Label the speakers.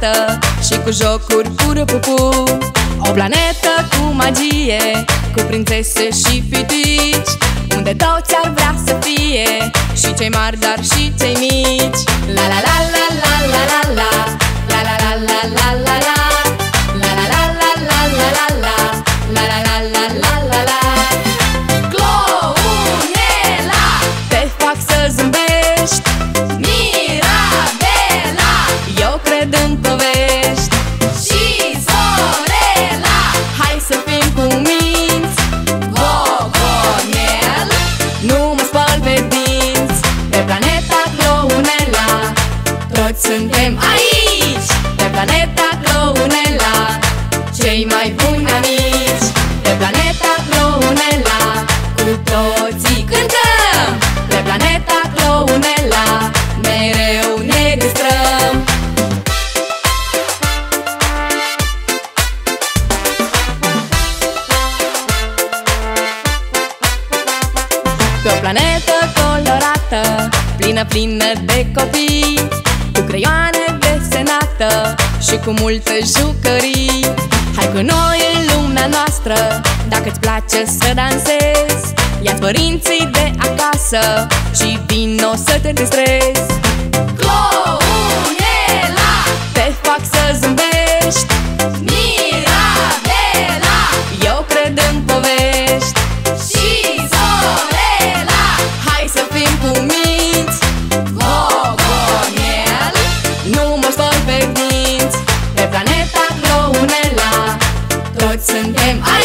Speaker 1: colorată și cu jocuri pupu. O planetă cu magie, cu prințese și pitici, unde toți ar vrea să fie, și cei mari, dar și cei mici. La la la la la la la la, la la la la la la la, la la la la la la la la, la la la la la la la. Clounela, te fac să zâmbești. Mirabela, eu cred în povești. Și Zorela, hai să fim cuminți. Gogonel, nu mă spăl pe dinți. Pe planeta Clounela, toți suntem aici. Pe planeta Clounela, cei mai buni amici. Pe planeta Clounela, cu toții cântăm. Pe planeta Clounela, mereu ne distrăm. Pe o planetă colorată, plină de copii, cu creioane desenată și cu multe jucării. Hai cu noi în lumea noastră, dacă-ți place să dansezi. Ia-ți părinții de acasă și vino să te distrezi. Clounela, te fac să zâmbești. Mirabela, eu cred în povești. Și Zorela, hai să fim cuminți. Gogonel, nu mă spăl pe dinți. Pe planeta Clounela, toți suntem aici.